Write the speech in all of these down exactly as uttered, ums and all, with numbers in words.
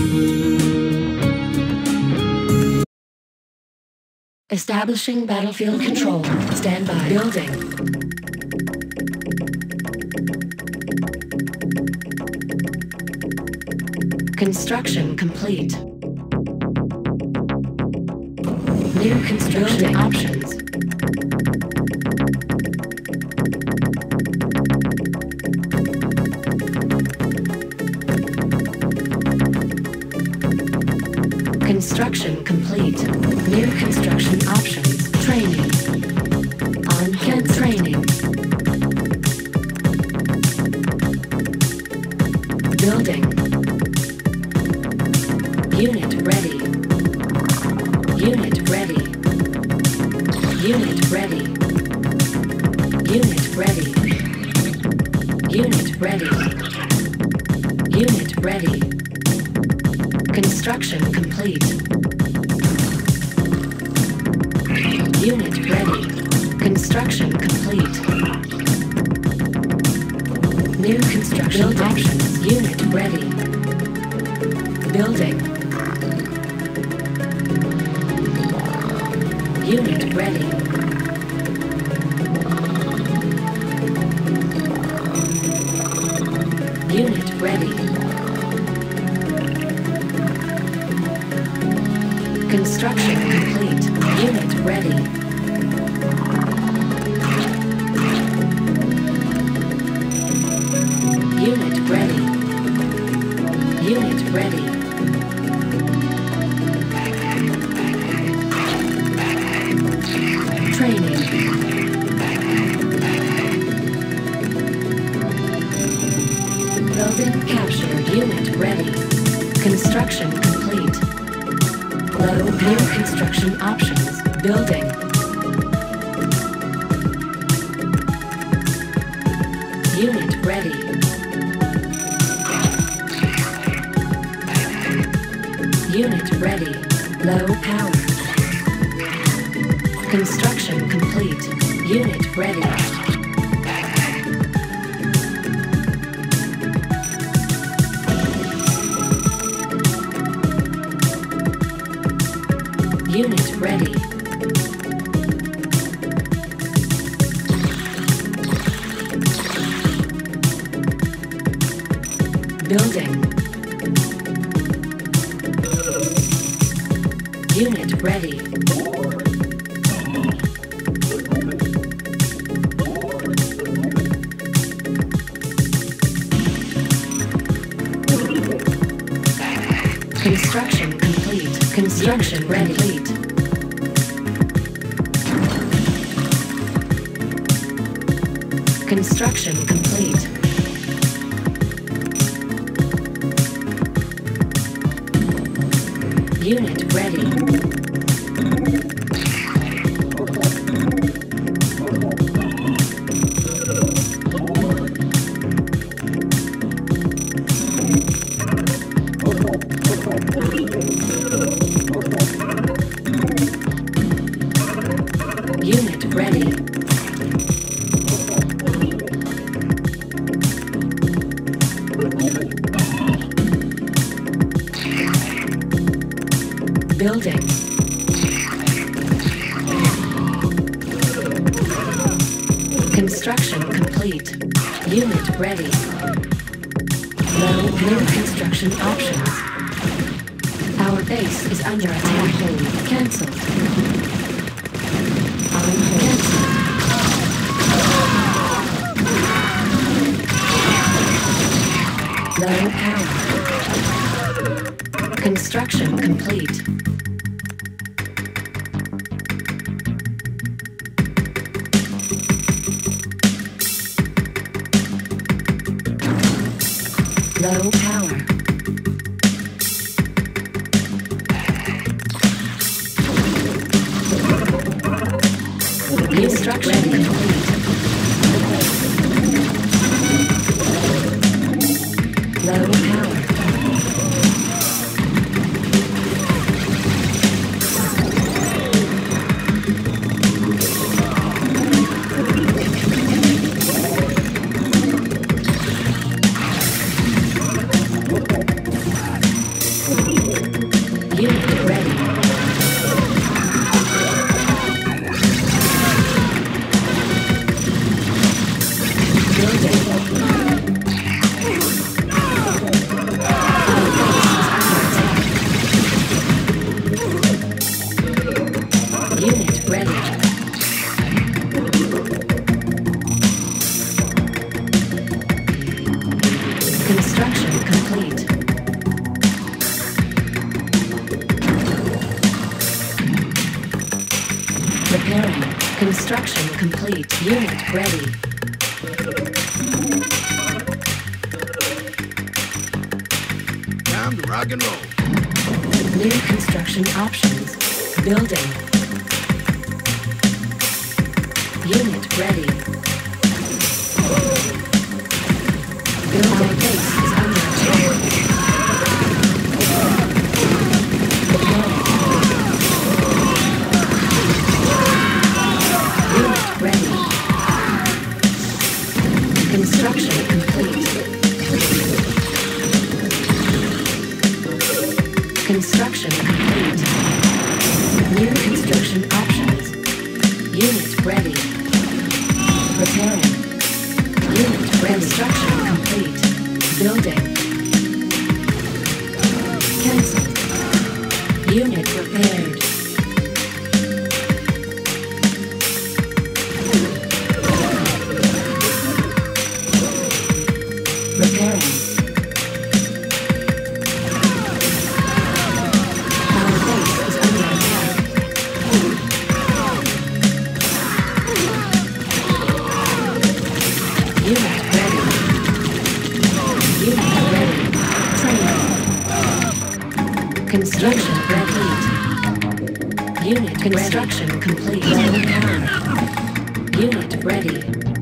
Establishing battlefield control. Stand by. Building. Construction complete. New construction options. Construction complete. New construction options. Training. On head training. Building. Unit ready. Unit ready. Unit ready. Unit ready. Unit ready. Unit ready. Construction complete. Unit ready. Construction complete. New construction Building. Options. Unit ready. Building. Unit ready. Unit ready. Construction complete. Unit ready. Unit ready. Unit ready. Training. Building captured. Unit ready. Construction complete. Low new construction options. Building. Unit ready. Unit ready. Low power. Construction complete. Unit ready. Unit ready. Building. Unit ready. Construction complete. Construction ready. Construction complete. Unit ready. Unit ready. Building. Construction complete. Unit ready. Low new construction options. Our base is under attack. Hold. Cancel. On hold. Cancel. Low power. Construction complete. Low power. Construction complete. Low power. Construction complete. Unit ready. Time to rock and roll. New construction options. Building. Unit ready. Our base is under attack. Unit ready. Construction complete. Construction complete. New construction options. Unit ready. Repairing. Unit ready. Construction complete. Building. Cancelled. Unit repaired. Repairing. Our base is under attack. Unit ready. Unit ready. Training. Construction complete. Unit construction complete. Unit ready.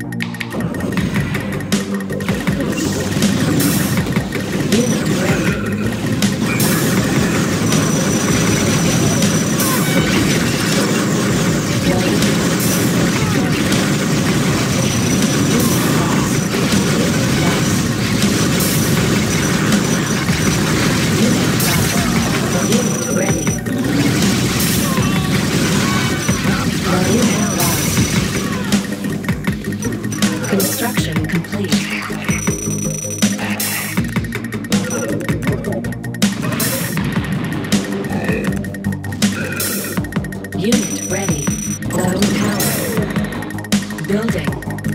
Unit ready. Construction complete. Unit ready. Low power. Building.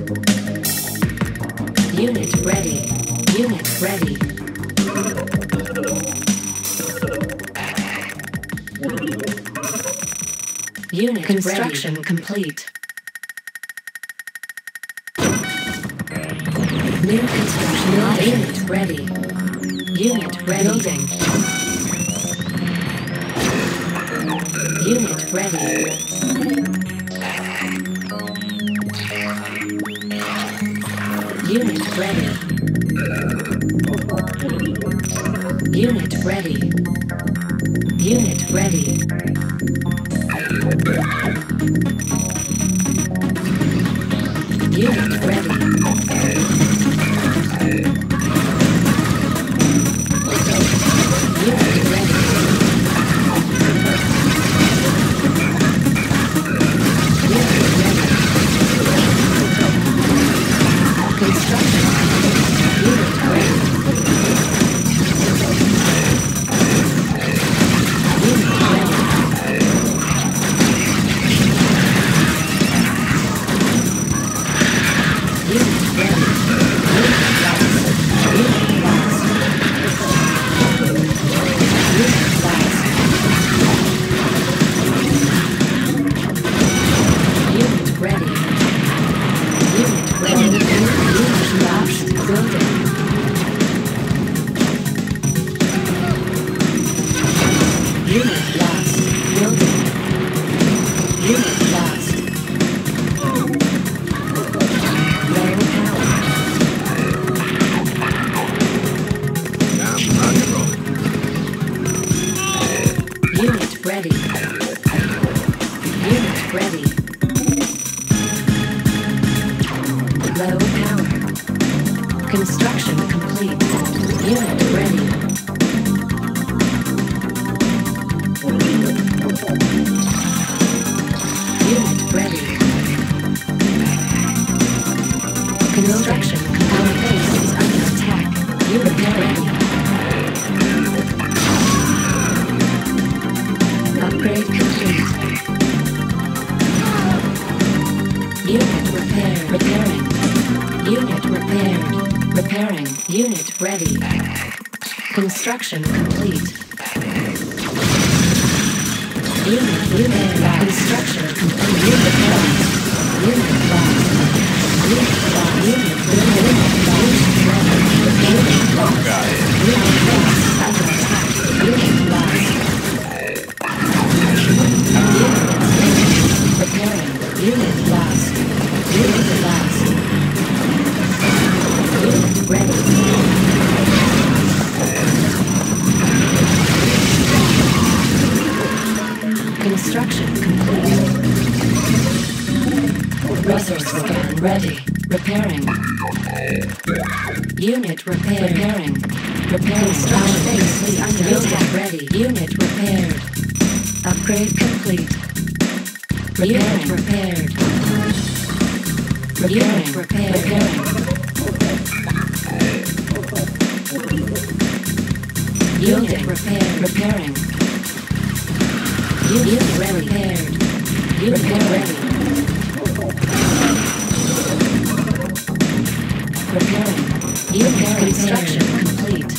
Unit ready. Unit ready. Unit construction ready. Complete. New construction unit ready. Unit ready. Building. Unit ready. Unit ready. Unit ready. Unit ready. Unit ready. Ready. Unit ready. Low power. Construction complete. Unit ready. Unit ready. Construction complete. Our base is under attack. Unit ready. Upgrade complete. Unit repaired. Repairing. Unit repaired. Repairing. Unit ready. Construction complete. Unit repaired. Construction complete. Unit repaired. Unit lost. Unit lost. Unit lost. Unit lost. Got it. Unit lost. Under attack. Unit lost. Unit repairing. Unit lost. Unit lost. Unit ready. Construction complete. Resource scan ready. Repairing. Unit repair. Repairing. Repair construction base is under attack. Ready. Unit repaired. Upgrade complete. Unit repaired. Repairing. Repair. Repairing. Unit repair. Repairing. Unit repaired. Unit ready. Repairing. Unit construction complete.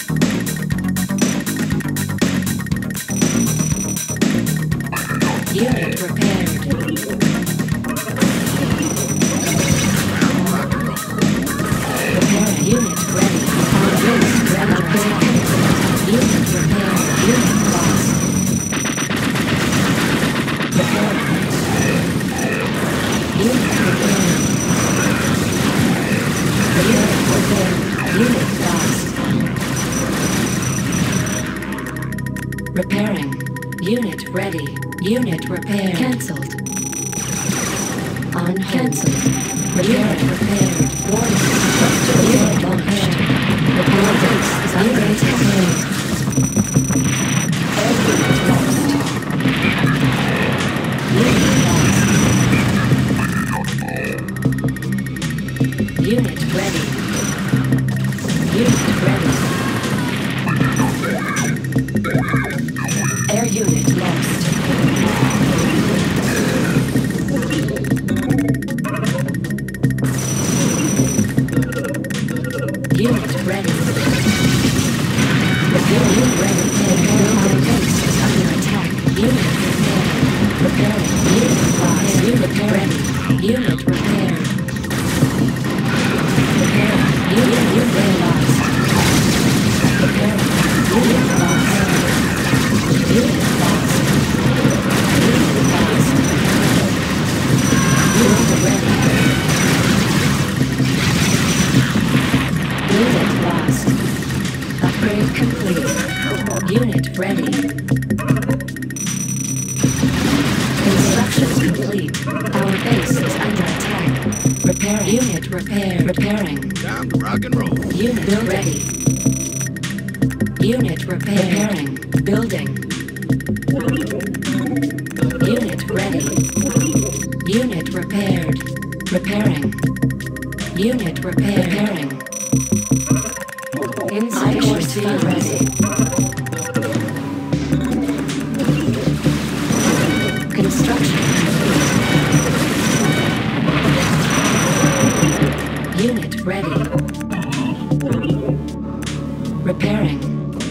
Unit repaired. Repairing. Unit ready. Our base ready. Unit repaired. Unit lost. Repairing. Unit repaired. Unit repaired. Unit lost. Repairing. Unit ready. Unit repaired. Cancelled. On cancelled. Repairing. Repaired. Warning. Unit launched. Repair base is under attack. Unit lost. Unit lost. Unit ready. Unit ready. Air unit lost. Unit ready. Unit ready. Our base is under attack. Unit repaired. Repairing. Unit lost. Unit ready. Unit repaired. Repairing. Unit unit lost. Repairing. Unit lost. Unit lost. Unit lost. Unit ready. Unit lost. Upgrade complete. Unit ready. Construction complete. Our base is under attack. Repairing. Unit repair. Repairing. Time to rock and roll. Unit build ready. Unit repair. Repairing. Building. Unit ready. Unit repaired. Repairing. Unit repair. Repairing. Insufficient ready. Construction complete. Unit ready. Repairing.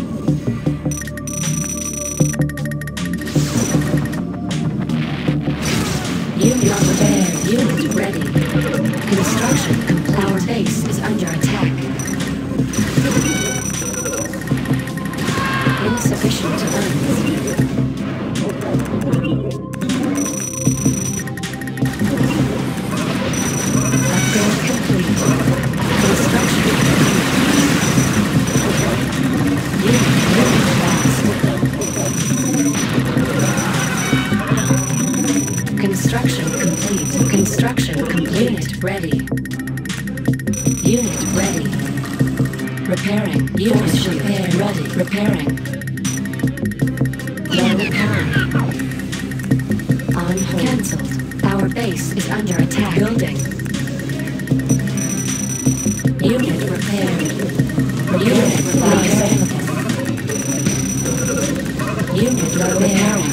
Unit repaired. Unit ready. Construction complete. Our base is under attack. Insufficient funds. Upgrade complete. Construction complete. Unit ready fast. Construction complete. Construction complete. Unit ready. Unit ready. Repairing. Unit repaired. Ready. Repairing. Low power. On hold. Cancelled. Our base is under attack. Building. Unit repaired. Unit repaired. Unit repairing.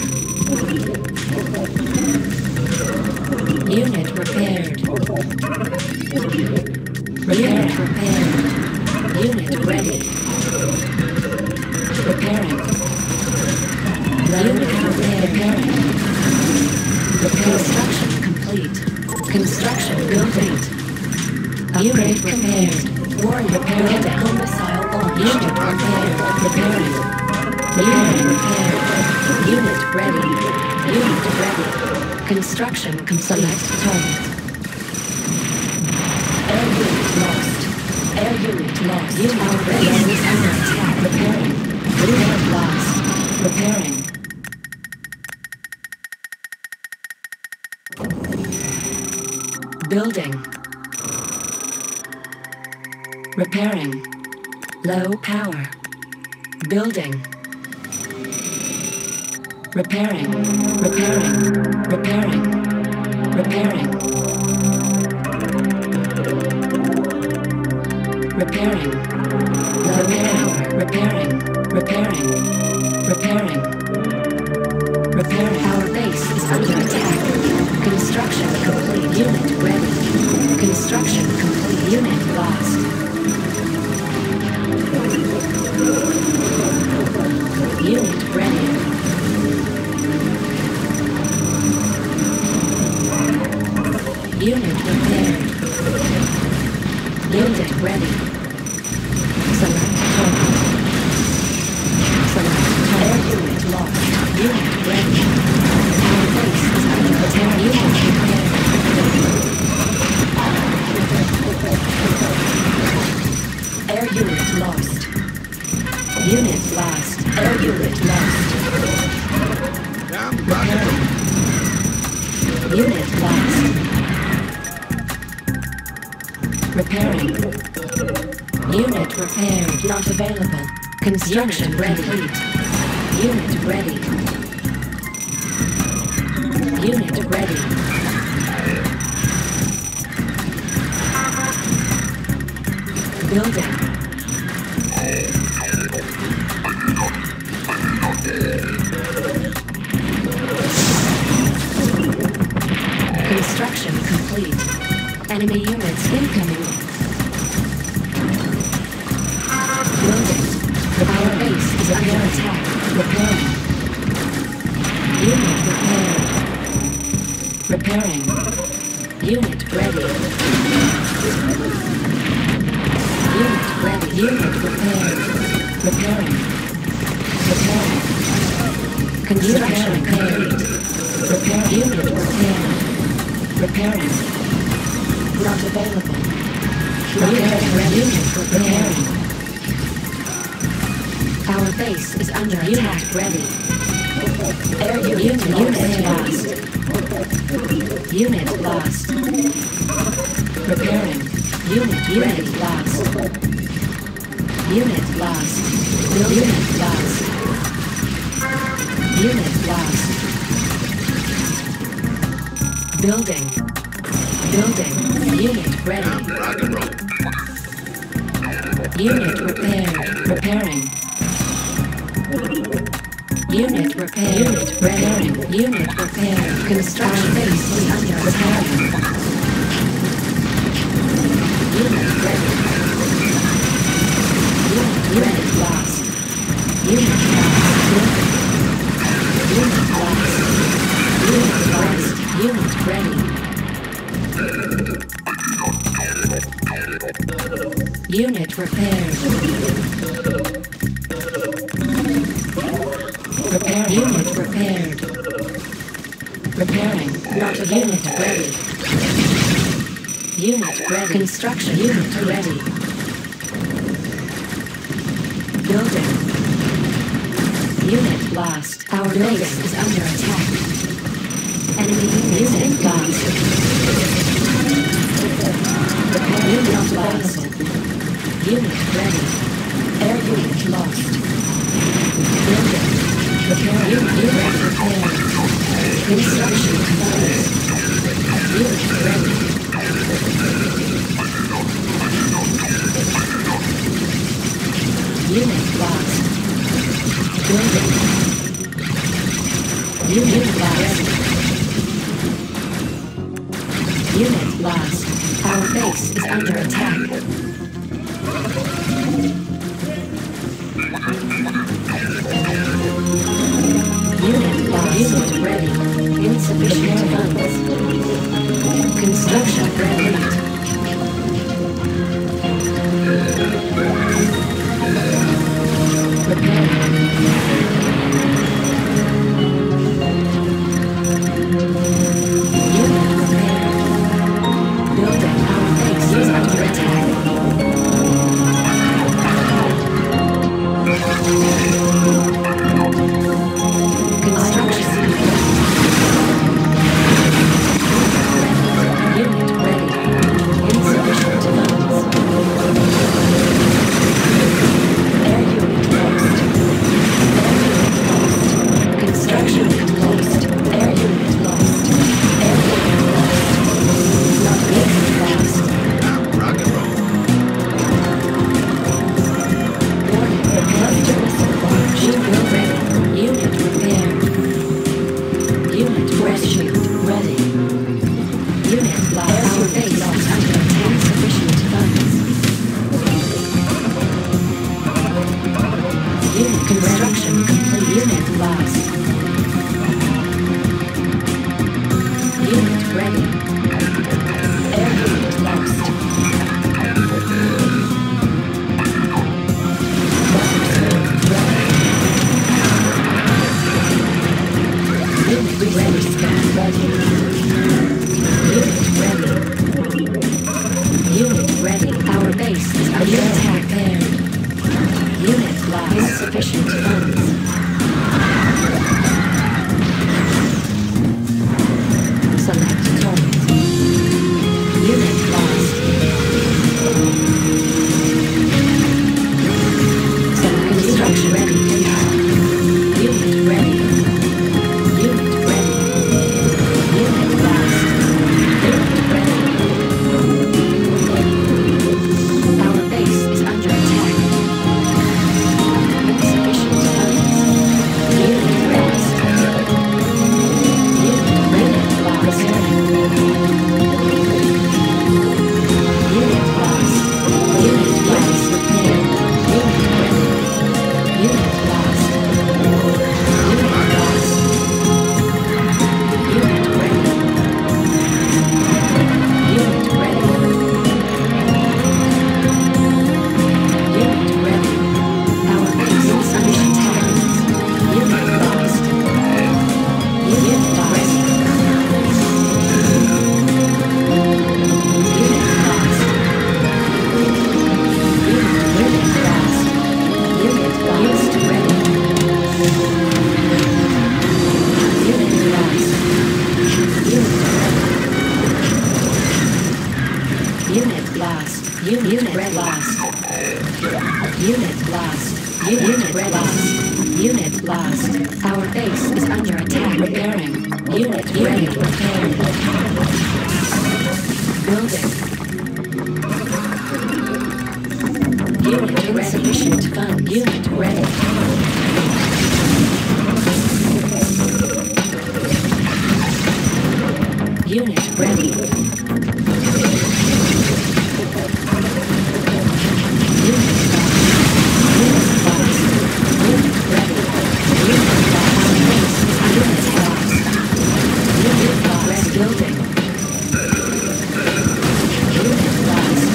Unit repaired. Unit repaired. Unit ready. Repairing. Unit repaired. Repairing. Construction complete. Construction. Unit prepared. Warning repair. Tactical missile launch. Unit prepared. Preparing. Unit prepared. Unit ready. Unit ready. Construction complete. Select target. Air unit lost. Air unit lost. Unit ready. Is under attack. Preparing. Unit lost. Preparing. Building. Repairing. Low power. Building. Repairing. Repairing. Repairing. Repairing. Repairing. Low power. Repairing. Repairing. Repairing. Repairing. Our base is under attack. Construction complete. Unit ready. Construction complete. Unit lost. Unit ready. Unit repaired. Unit ready. Select target. Select target. Air unit lost. Unit ready. Our base is under attack. Unit repaired. Air unit lost. Unit lost. Air unit lost. Repairing. Unit lost. Repairing. Unit repaired. Not available. Construction ready. Complete. Unit ready. Unit ready. Building. Construction complete. Enemy units incoming. Building. Our base is under attack. Repairing. Unit repaired. Repairing. Unit ready. Unit ready. Unit repaired. Repairing. Repairing. Construction complete. Repair. Unit repaired. Repairing. Not available. Unit ready. Unit repairing. Our base is under attack. Ready. Air unit, unit lost. Unit lost. Repairing. Unit unit lost. Unit lost. Unit lost. Unit lost. Building. Building. Unit ready. Unit repaired. Repairing. Unit repaired. Unit repairing. Unit repaired. Construction base is under attack. Unit ready. Unit ready. Lost. Unit lost. Unit lost. Unit lost. Unit ready. Unit repaired. Repair unit repaired. Repairing. Not a unit ready. Unit ready. Construction unit ready. Building. Unit lost. Our base is under attack. Enemy unit lost. Repair unit lost. Unit ready. Air unit lost. Building. Repair unit repaired. Construction complete. Unit ready. Unit lost. Building. Unit lost. Unit lost. Our base is under attack. Unit lost. Unit ready. Insufficient funds. Construction complete. lost. Unit ready. Air unit lost. Unit ready. Scan ready. Unit ready. Unit ready. Our base is under attack. Paired. Unit lost. Insufficient funds. Select target. Unit lost. Select construction ready. Unit ready. Unit ready. Unit lost. Unit ready. Our base is under attack. Insufficient funds. Unit lost. Unit ready. Lost. Unit lost. Unit lost. Repaired. Unit ready. Unit lost. Unit lost. Unit ready. Unit ready. Unit ready. Our base is under attack. Unit lost. Unit lost. Unit lost. Unit lost. Unit lost. Ready. Unit lost. Unit ready. Unit lost. Unit red lost. Unit lost. Unit red lost. Unit lost. Our base is under attack. Repairing. Unit ready. Repaired. Building. Unit insufficient fund. Unit ready. Unit ready. Unit lost. Unit lost. Unit ready. Unit lost. Unit lost. Unit lost. Building. Unit lost.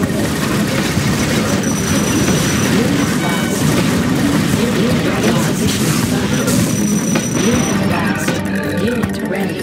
Unit lost. Unit insufficient funds. Unit lost. Unit ready.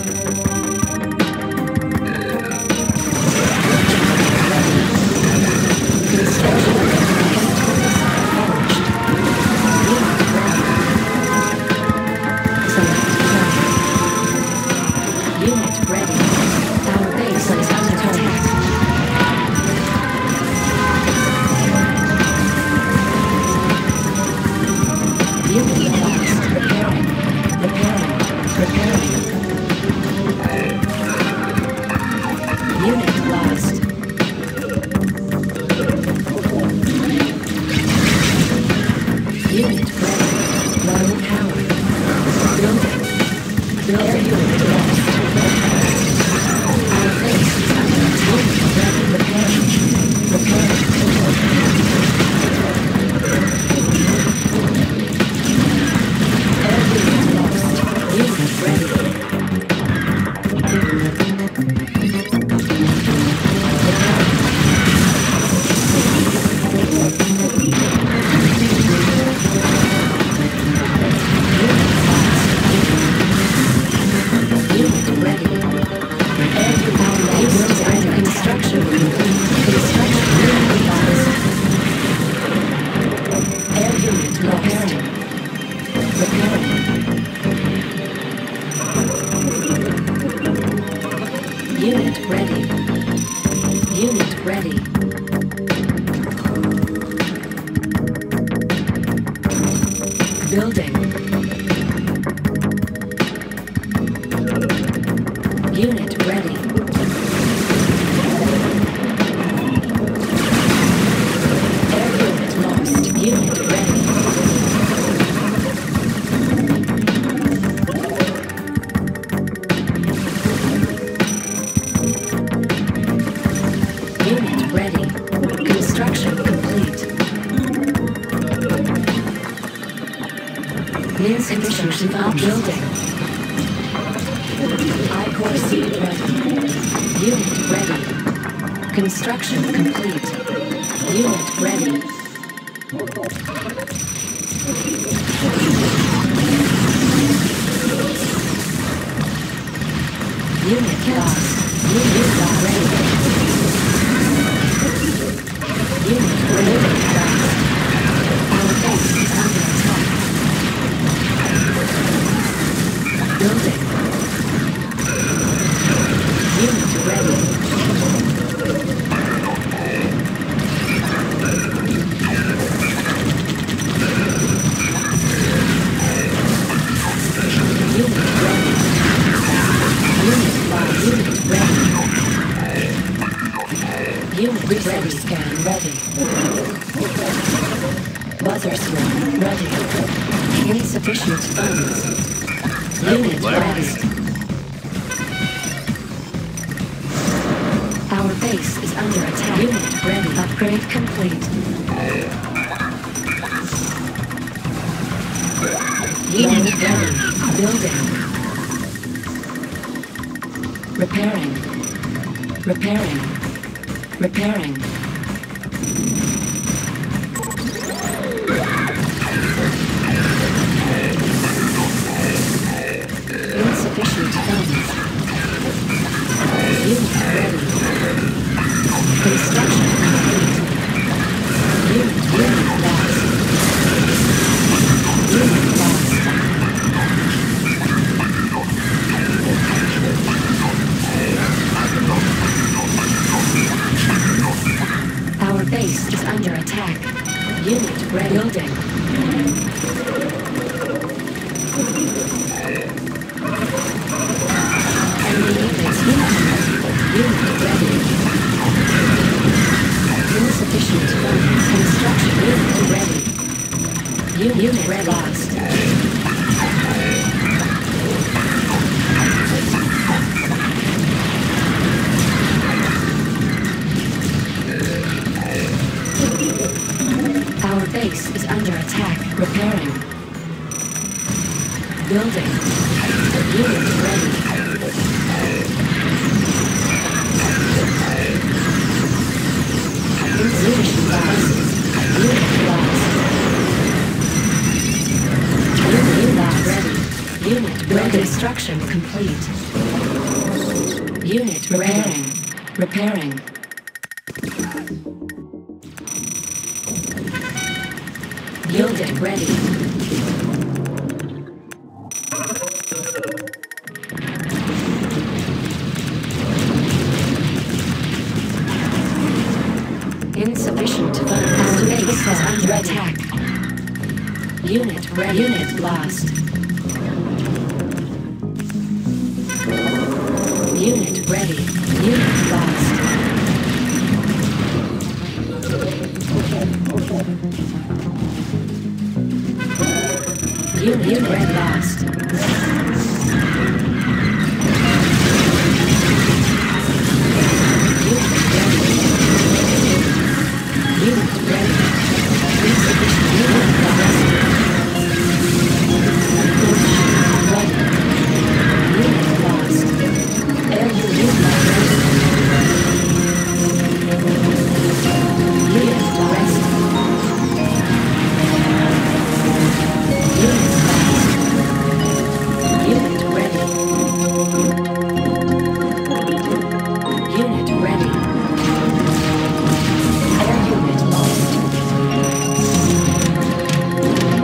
Unit ready. Unit ready. Building. Unit ready. Air unit lost. Unit ready. Unit ready. Construction complete. Insufficient Insufficient funds. Building. I-core seed ready. Unit ready. Construction complete. Unit ready. Unit lost. Unit ready. Unit ready. Our base is under attack. Building. Unit ready. Unit ready. Unit lost. Unit ready. Unit ready. Scan ready. Buzzer swarm ready. Insufficient funds. Unit ready. Our base is under attack. Unit ready. Upgrade complete. Unit ready. Building. Repairing. Repairing. Repairing. Insufficient funds. Unit ready. Construction complete. Unit, unit lost. Unit lost. Our base is under attack. Unit ready. Building. Enemy base unit. Unit ready. Insufficient funds. Construction unit ready. Unit, unit ready. Lost. Our base is under attack. Repairing. Building. Unit ready. Insufficient funds. Unit lost. Unit lost. Ready. Unit ready. Construction complete. Unit repairing. Repairing. Building ready. Insufficient funds. Our base is under attack. Unit ready. Unit lost. Unit ready. Unit lost. Unit, unit red lost. Unit ready. Unit ready. Insufficient unit lost. Ready. Unit lost. Air unit ready. Unit lost. Unit lost. Unit ready. Unit ready. Air unit lost.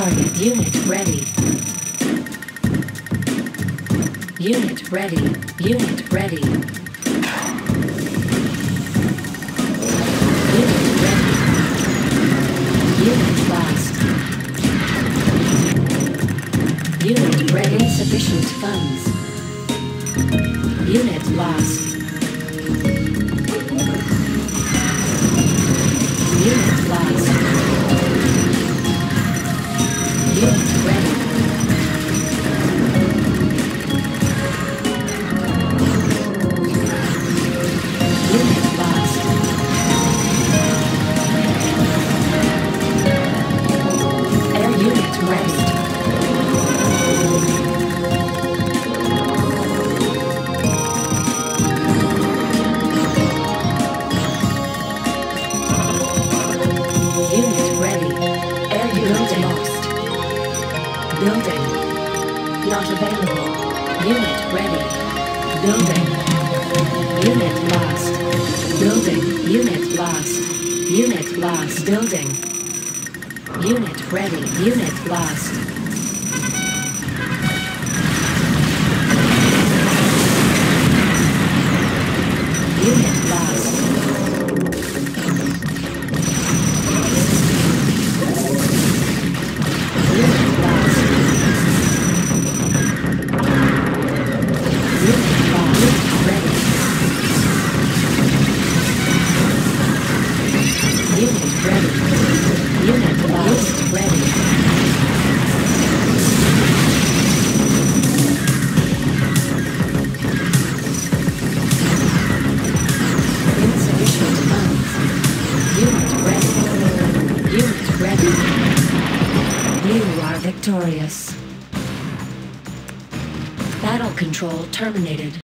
target. Unit ready. Unit ready. Unit ready. Unit ready. Unit lost. Unit ready. Insufficient funds. Unit lost. Unit lost. Unit ready. Unit lost. Air unit rest. Unit ready. Air unit lost. Building. Not available. Unit ready. Building. Unit lost. Building. Unit lost. Unit lost. Building. Unit ready. Unit lost. Unit lost. Unit lost. Unit lost. Unit ready. Unit ready. Unit lost. Unit ready. Insufficient funds. Unit ready. Unit ready. You are victorious. Battle control terminated.